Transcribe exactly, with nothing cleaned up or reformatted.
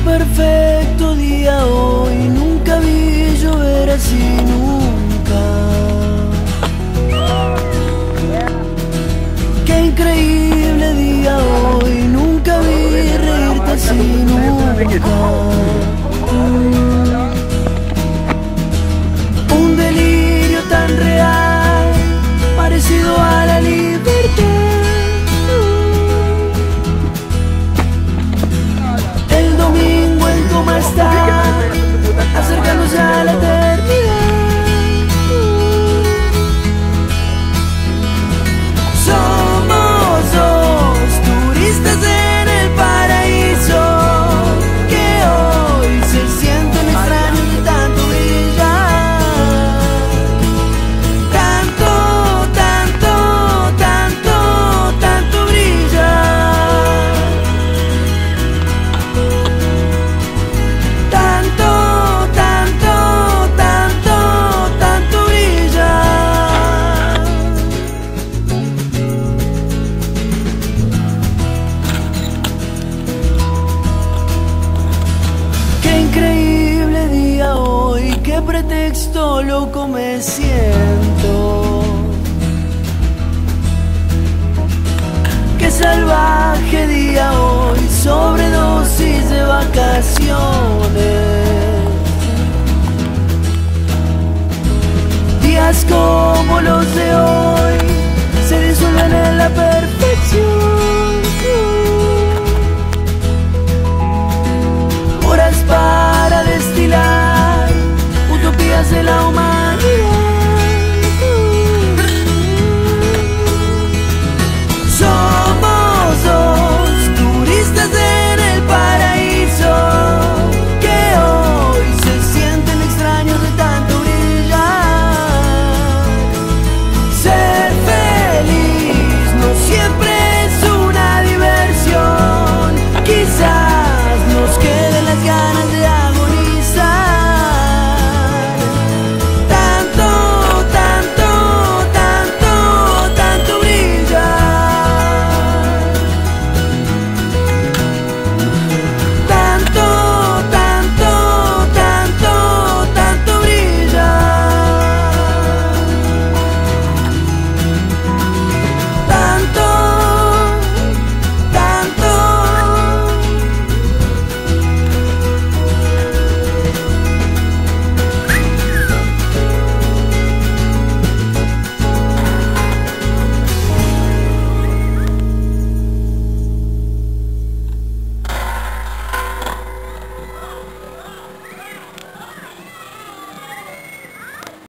perfecto día hoy, nunca vi llover así, nunca. Qué increíble día hoy, nunca vi reírte así, nunca. Un delirio tan real, parecido a la libertad. El domingo en cómo está, acercándose a la eternidad. Somos dos turistas en el paraíso, que hoy se sienten extraños de tanto brillar. Tanto, tanto, tanto, tanto brillar. Tanto, tanto, tanto, tanto brillar. Qué increíble día hoy, qué pretexto loco me siento. Qué salvaje día hoy, sobredosis de vacaciones. Días como los de hoy se disuelven en la perfección.